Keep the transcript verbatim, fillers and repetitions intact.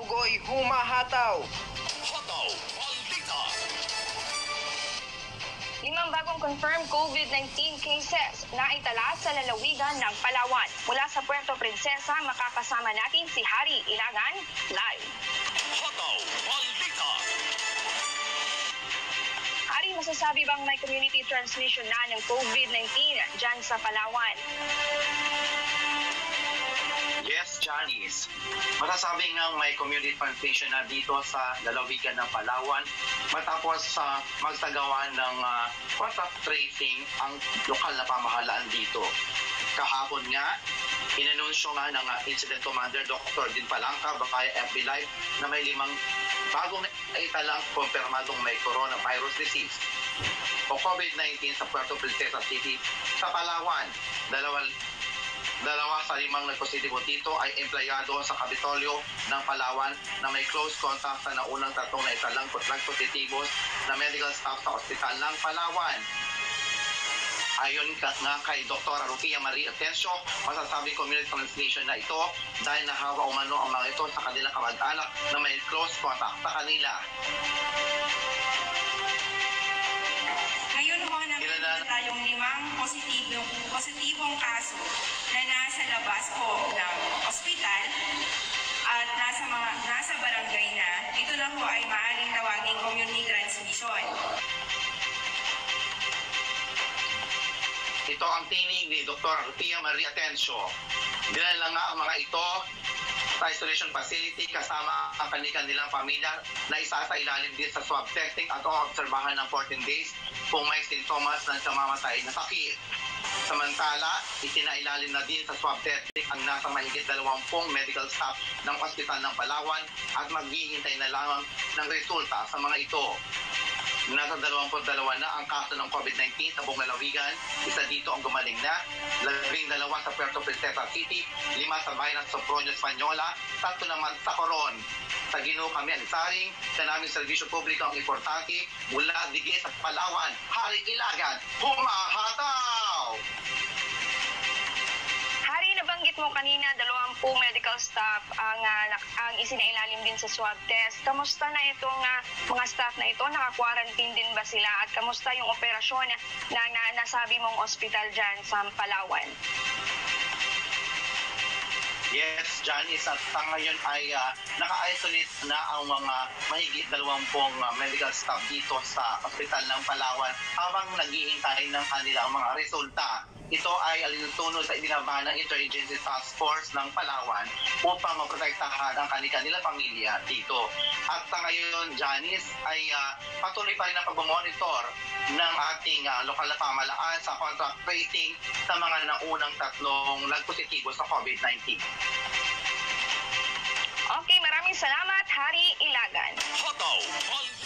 Pugoy humahataw. Hataw Balita. Limang bagong confirmed COVID nineteen cases na itala sa lalawigan ng Palawan. Mula sa Puerto Princesa, makakasama natin si Harry Ilagan live. Hataw Balita. Harry, masasabi bang may community transmission na ng COVID nineteen dyan sa Palawan? Yes, Janice. Masasabi nga may community transmission na dito sa lalawigan ng Palawan matapos sa magsagawa ng uh, contact tracing ang lokal na pamahalaan dito. Kahapon nga, inanunsyo nga ng uh, Incident Commander Doctor Din Palangka via F B Live na may limang bagong naitalang kumpirmadong may coronavirus disease o COVID nineteen sa Puerto Princesa City sa Palawan. Dalawang Dalawa sa limang nagpositibo dito ay empleyado sa Kapitolyo ng Palawan na may close contact sa naunang tatlong na italang nagpositibos na medical staff sa ospital ng Palawan. Ayon ka nga kay Doktor Rukia Marie Atencio, masasabi community transmission na ito dahil nahawa umano ang mga ito sa kanilang kamag-anak na may close contact sa kanila. Ngayon ho, nakikita tayong limang positibong, positibong kaso na nasa labas po ng ospital at nasa, mga, nasa barangay na. Ito na ho ay maaaring tawaging community transmission. Ito ang tinig ni Doktor Rukia Marie Atencio. Dinala nga ang mga ito sa isolation facility kasama ang kanilang pamilya na isa sa ilalim din sa swab testing at obserbahan ng fourteen days kung may sintomas ng kamamatay na sakit. Samantala, itinailalim na din sa swab testing ang nasa mahigit dalawampung medical staff ng ospital ng Palawan at maghihintay na lamang ng resulta sa mga ito. Nasa dalawampu't dalawa na ang kaso ng COVID nineteen sa buong lalawigan. Isa dito ang gumaling na, labing dalawa sa Puerto Princesa City, lima sa bayan ng Sopronio, Española, tatlo naman sa Coron. Sa Ginoo kami ang saring, sa naming serbisyo publiko ang importante, mula Digis sa Palawan, Harry Ilagan, humahataw! Harry, nabanggit mo kanina, dalawampung medical staff ang, uh, ang isinailalim din sa swab test. Kamusta na itong uh, mga staff na ito? Naka-quarantine din ba sila? At kamusta yung operasyon na, na nasabi mong ospital dyan sa Palawan? Yes, Janice, at sa ngayon ay uh, naka-isolate na ang mga mahigit dalawampung uh, medical staff dito sa ospital ng Palawan habang naghihintay ng kanilang mga resulta. Ito ay alintunod sa ibinaba ng Interagency Task Force ng Palawan upang maprotektahan ang kanilang pamilya dito. At sa ngayon, Janice, ay uh, patuloy pa rin ang pag-monitor ng ating uh, lokal na pamahalaan sa contact tracing sa mga naunang tatlong nagpositibo sa COVID nineteen. Okay, maraming salamat, Harry Ilagan. Hataw Balita.